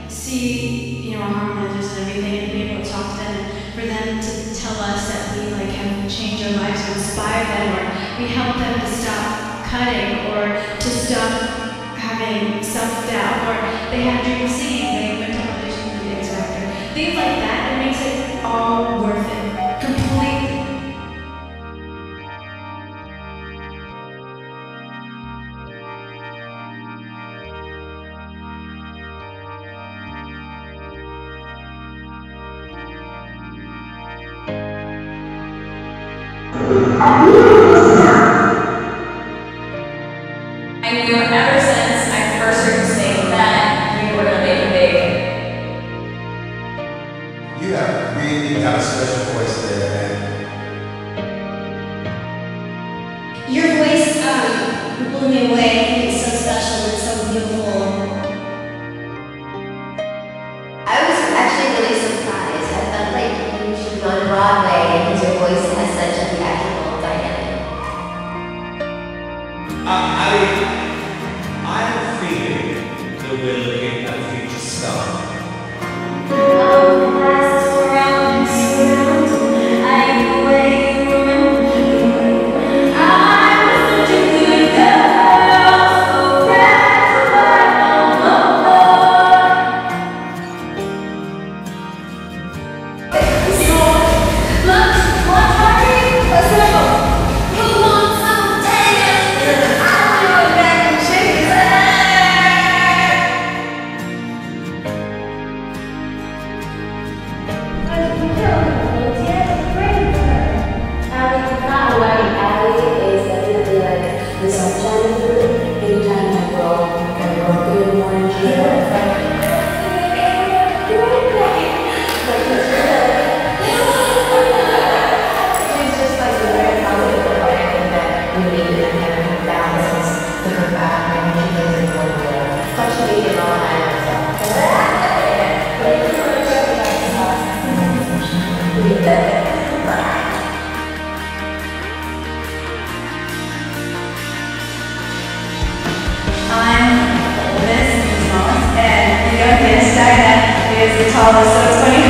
see, our harmonizers and everything, and be able to talk to them, and for them to tell us that we like have changed their lives or inspire them, or we help them to stop cutting or to stop having self-doubt, or they had a dream of singing, they went to audition for the X Factor. Things like that, it makes it all worth it. Completely. I knew ever since I first heard you sing that you were going to make it big. You have really got a special voice there, man. Your voice blew me away. I think it's so special and so beautiful. I was actually really surprised. I felt like you should go on Broadway because your voice has such a theatrical dynamic. I'm feeling that we're looking at a future star. I'm Miss Moss, and the youngest Diana is the tallest, so it's funny